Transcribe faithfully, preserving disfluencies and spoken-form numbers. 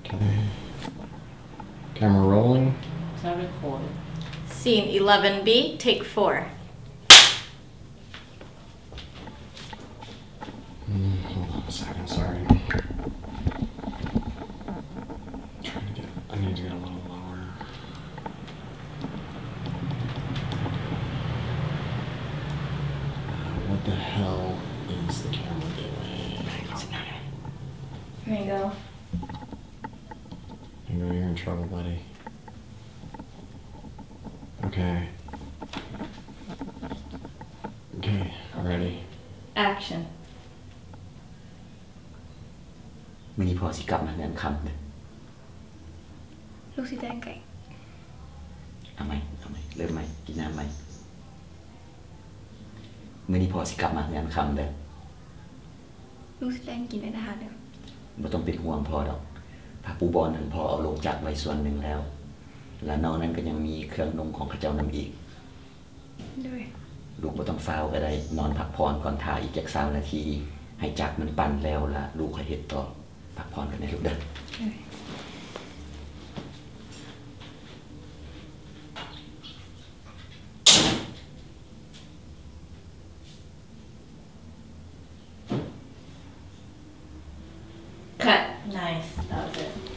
Okay. Camera rolling. Start recording. Scene eleven B, take four. Mm, hold on a second, sorry. Trying to get, I need to get a little lower. Uh, what the hell is the camera doing? Here you go. I know you're in trouble, buddy. Okay. Okay, ready. Action. มื้อนี้พอสิกลับมาเฮือนค่ำเด้อลูกสิแตงไก่เอาไหมเอาไหมเริ่มไหมกินน้ำไหมมื้อนี้พอสิกลับมาเฮือนค่ำเด้อลูกสิแตงกินได้นะคะเด้อบ่ต้องเป็นห่วงพอดอกพระปูบอนนั้นพอเอาลงจากไว้ส่วนหนึ่งแล้ว และนอกนั้นก็ยังมีเครื่องนุ่งของเขาเจ้านำอีกด้วยลูกบ่ต้องฟ้าวก็ได้นอนพักผ่อนก่อนถ่ายอีกจักสามนาที ให้จักมันปั่นแล้วล่ะลูกค่อยเฮ็ดต่อพักผ่อนกันได้ลูกเด้อด้วย Cut. Nice. That was it.